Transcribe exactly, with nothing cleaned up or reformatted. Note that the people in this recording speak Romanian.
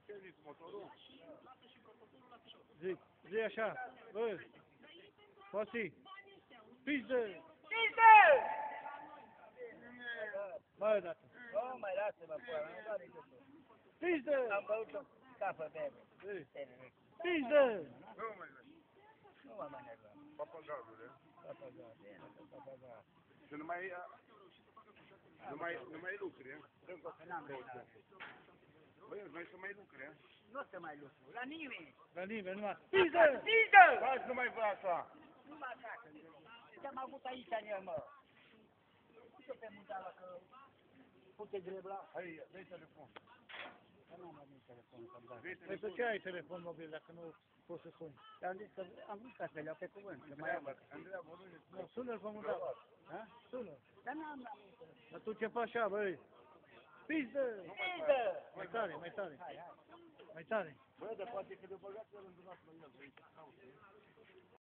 Ce zici, motorul? Zi, zi așa, bă, poți, pizdă, Pizde! mai dată, Nu mai lasă-mă, pula, nu doare gâtul. pizdă, Am băut o cafă de zi, bebe. pizdă, Nu mai vezi. Nu mă mai nervăm. Papagalule. Papagal, bine că papagal. Și nu mai... Nu mai, nu mai lucri, eh? Că n-am răbdare. Băi, noi să mai lucri, eh? Nu o să mai lucru, la nimeni. la nimeni, numai, pizdă, Pizde! Faci, nu mai vă așa. Nu mă atacă. Ce-am avut aici în el, mă? Ce pe mutala că... Pute grebla? Hai, dai telefon. Că n-am avut telefonul să-mi dau. Dai păi pe telefon. ce ai telefon mobil dacă nu poți să suni? Am zis că am vrut ca să le iau pe cuvânt, că mai am. Andreea, vorbește. Nu, sună-l pe mundal, ha? Sună, Dar n-am la dar tu ce faci așa, băi, pizdă, Pizde! mai tare, mai tare, Hai, hai. mai tare. Bă, dar poate că de-o băgat el în dumneavoastră în el.